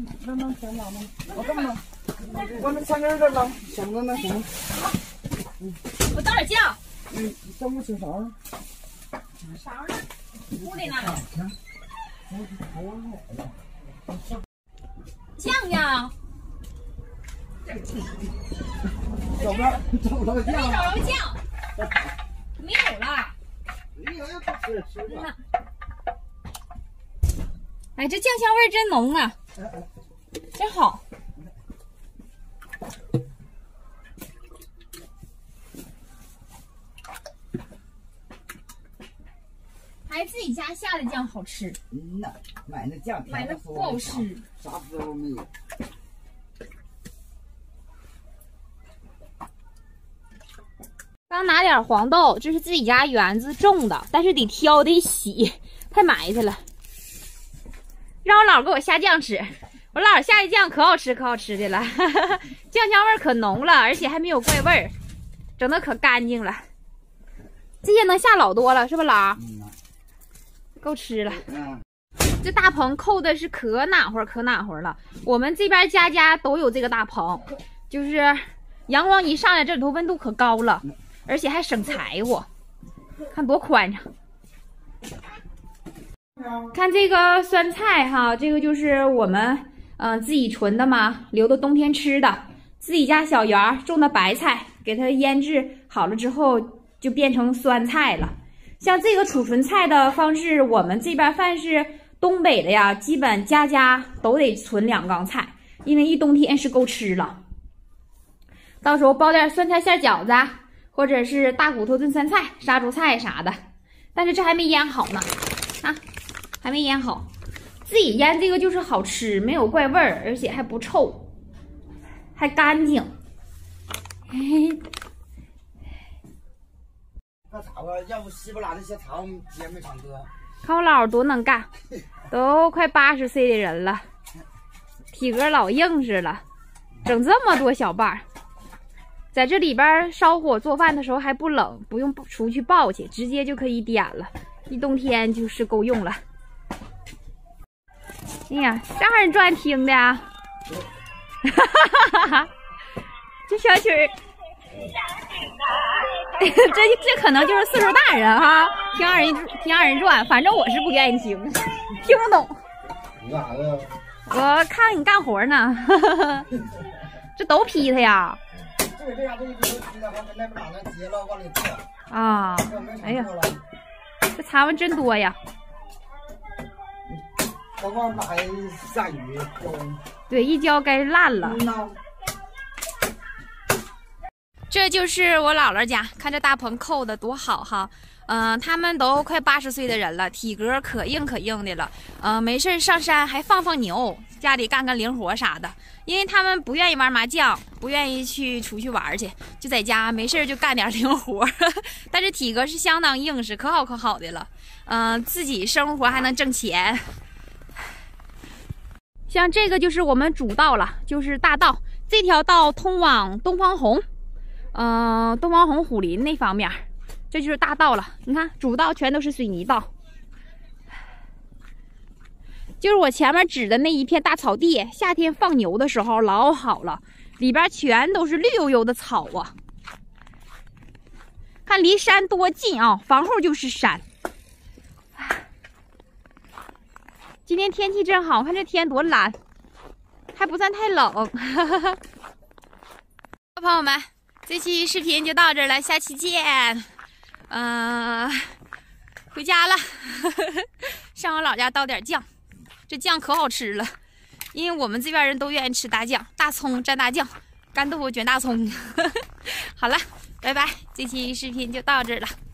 能先拿吗？我这么弄，我那前面这捞，想着那什么。 我倒点酱。 这不吃勺？ 勺呢？屋里呢？酱呀。 找不着酱， 没找着酱，没有了。 没有也不吃吧。 哎，这酱香味真浓啊，真好。还自己家下的酱好吃。 呐，买那酱买的不好吃， 啥滋味没有。 刚拿点黄豆，这是自己家园子种的，但是得挑得洗，太埋汰了。让我姥给我下酱吃，我姥下的酱可好吃的了，酱香味可浓了，而且还没有怪味儿，整的可干净了。这些能下老多了，是吧，姥？够吃了。这大棚扣的是可暖和了。我们这边家家都有这个大棚，就是阳光一上来，这里头温度可高了。 而且还省柴火，看多宽敞。看这个酸菜哈，这个就是我们自己存的嘛，留的冬天吃的。自己家小园种的白菜，给它腌制好了之后就变成酸菜了。像这个储存菜的方式，我们这边凡是东北的呀，基本家家都得存2缸菜，因为一冬天是够吃了。到时候包点酸菜馅饺子。 或者是大骨头炖酸菜、杀猪菜啥的，但是这还没腌好呢，啊，还没腌好。自己腌这个就是好吃，没有怪味儿，而且还不臭，还干净。嘿， 那茶吧，要不稀巴烂那些茶我们也没常喝。 看我姥多能干，都快80岁的人了，体格老硬实了，整这么多小瓣儿。 在这里边烧火做饭的时候还不冷，不用出去抱去，直接就可以点了。一冬天就是够用了。哎呀，这二人转听的呀，哈哈，这小曲儿，这可能就是岁数大人哈，听二人转，反正我是不愿意听，听不懂。 你干啥呀？ 我看你干活呢，这都劈他呀。 这样这一批皮的话，跟那边哪能结了往里做啊！哎呀，这茶碗真多呀！ 何况还下雨浇。 对，一浇该烂了。这就是我姥姥家，看这大棚扣的多好哈！他们都快80岁的人了，体格可硬的了。没事上山还放牛，家里干零活啥的。因为他们不愿意玩麻将，不愿意出去玩去，就在家没事就干点零活。但是体格是相当硬实，可好的了。自己生活还能挣钱。像这个就是我们主道了，就是大道。这条道通往东方红，东方红虎林那方面。 这就是大道了，你看主道全都是水泥道，就是我前面指的那一片大草地，夏天放牛的时候老好了，里边全都是绿油油的草啊。看离山多近啊，房后就是山。今天天气真好，看这天多蓝，还不算太冷。朋友们，这期视频就到这儿了，下期见。回家了，上我姥家倒点酱，这酱可好吃了，因为我们这边人都愿意吃大酱，大葱蘸大酱，干豆腐卷大葱。好了，拜拜，这期视频就到这儿了。